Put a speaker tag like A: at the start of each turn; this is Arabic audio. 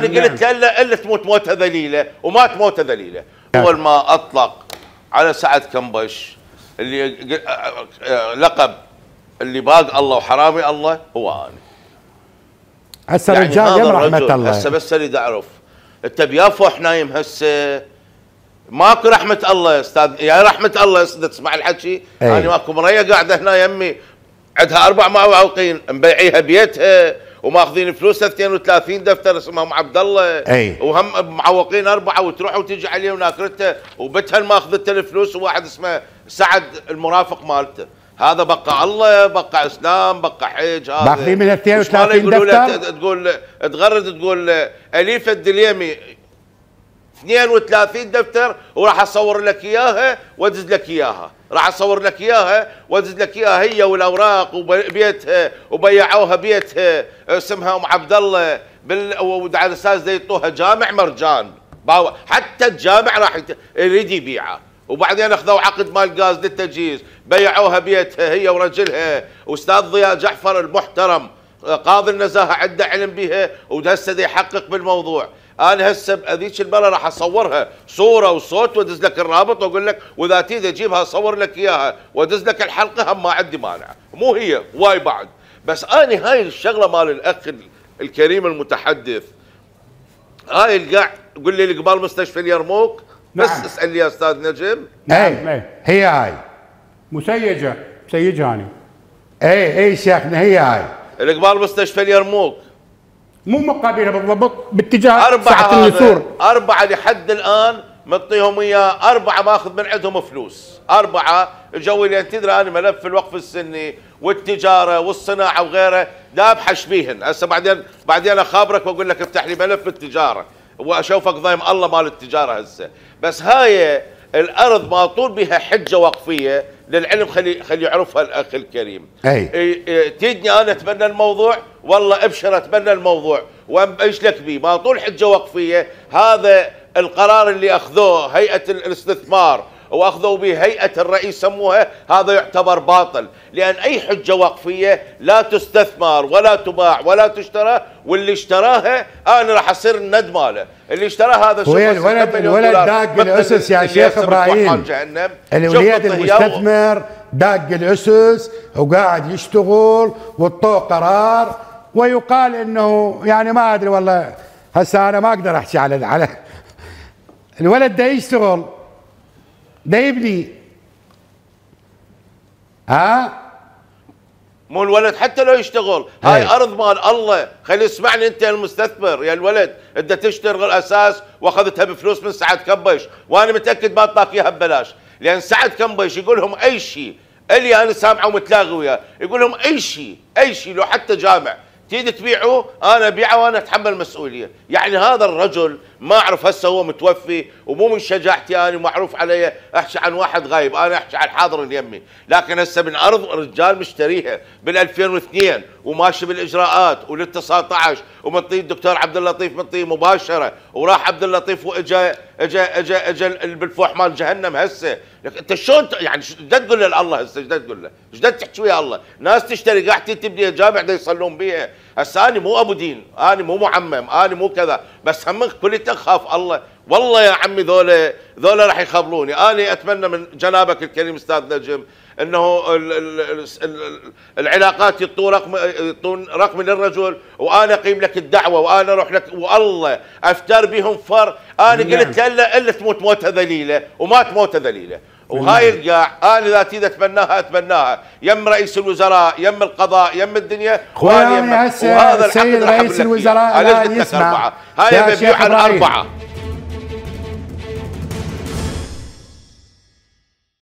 A: انا قلت الا تموت موته ذليله، ومات موته ذليله. اول ما اطلق على سعد كنبش اللي لقب اللي باق الله وحرامي الله هو انا.
B: هسه يعني رجال يا رحمه الله.
A: هسه بس اريد اعرف انت بيافو حنايم هسه ماكو رحمه الله يا استاذ، يا رحمه الله يا استاذ تسمع الحكي؟ انا ماكو مريه قاعده هنا يمي عندها 4 معوقين مبيعيها بيتها وماخذين فلوسها 32 دفتر اسمها ام عبد الله، وهم معوقين 4 وتروح وتجي عليه وناكرته وبتها ماخذته الفلوس، وواحد اسمه سعد المرافق مالته. هذا بقى الله، بقى اسلام، بقى حج. هذا
B: باخذين من 32 دفتر.
A: تقول تغرد تقول اليفه الدليمي 32 دفتر وراح اصور لك اياها وادز لك اياها، راح اصور لك اياها وادز لك اياها هي والاوراق وبيتها، وبيعوها بيتها اسمها ام عبد الله وعلى اساس يعطوها جامع مرجان، حتى الجامع راح يريد يبيعه، وبعدين اخذوا عقد مال غاز للتجهيز، بيعوها بيتها هي ورجلها، واستاذ ضياء جعفر المحترم قاضي النزاهه عنده علم بها وهسه يحقق بالموضوع. انا هسه هذيك المره راح اصورها صوره وصوت وادز لك الرابط واقول لك واذا تريد اجيبها اصور لك اياها وادز لك الحلقه هم ما عندي مانع، مو هي واي بعد. بس انا هاي الشغله مال الاخ الكريم المتحدث، هاي القاع قول لي قبال مستشفى اليرموك بس نعم. اسال لي يا استاذ نجم.
B: نعم هي هاي مسيجه اني. اي شيخنا هي هاي
A: القبال مستشفى اليرموك،
B: مو مقابلها بالضبط باتجاه ساعة النسور.
A: 4 لحد الان مطيهم اياه، 4 ماخذ من عندهم فلوس، 4 الجو اللي تدري انا ملف الوقف السني والتجاره والصناعه وغيره لا ابحث بيهن. هسه بعدين اخابرك واقول لك افتح لي ملف التجاره واشوفك ضايم الله مال التجاره هسه. بس هاي الارض ما طول بها حجه وقفيه للعلم، خلي يعرفها الاخ الكريم. تيجني انا اتبنى الموضوع، والله ابشر اتبنى الموضوع وامبش لك بيه، ما طول حجه وقفيه. هذا القرار اللي اخذوه هيئه الاستثمار واخذوا به هيئه الرئيس سموها، هذا يعتبر باطل، لان اي حجه وقفيه لا تستثمر ولا تباع ولا تشترى، واللي اشتراها انا راح اصير الند ماله، اللي اشتراها هذا شوف
B: الولد داق الاسس يا شيخ ابراهيم، الوليد المستثمر داق الاسس وقاعد يشتغل والطوق قرار، ويقال انه يعني ما ادري والله هسه انا ما اقدر احكي على الولد ده يشتغل ده يبني.
A: مو الولد حتى لو يشتغل، هاي ارض مال الله. خلي اسمعني انت يا المستثمر يا الولد، انت تشتغل اساس واخذتها بفلوس من سعد كنبش، وانا متاكد ما اعطاك اياها ببلاش، لان سعد كنبش يقول لهم اي شيء اللي انا سامعه ومتلاغي وياه، يقول لهم اي شيء لو حتى جامع تيجي تبيعه انا ابيعه وانا اتحمل مسؤوليه. يعني هذا الرجل ما اعرف هسه هو متوفي، ومو من شجاعتي انا معروف علي احكي عن واحد غايب، انا احكي عن حاضر اليمي، لكن هسه من ارض رجال مشتريها بال 2002 وماشي بالاجراءات ولل 19 ومنطيه الدكتور عبد اللطيف منطيه مباشره، وراح عبد اللطيف اجى بالفوح مال جهنم. هسه انت شلون يعني ايش تقول له الله هسه؟ ايش تقول له؟ ايش تحكي ويا الله؟ ناس تشتري قاعدين تبني جامع دا يصلون بيها. هسه انا مو ابو دين، انا مو معمم، انا مو كذا، بس همك كليتك خاف الله. والله يا عمي ذولا راح يخبلوني. انا اتمنى من جنابك الكريم استاذ نجم انه العلاقات يعطون رقم للرجل، وانا اقيم لك الدعوه وانا اروح لك، والله افتر بهم فر. انا قلت الا تموت موته ذليله، ومات موته ذليله. وهاي القاع انا اذا تريد اتبناها يم رئيس الوزراء يم القضاء يم الدنيا،
B: وهذا السيد رئيس الوزراء لا يسمع.
A: هاي ببيع ال4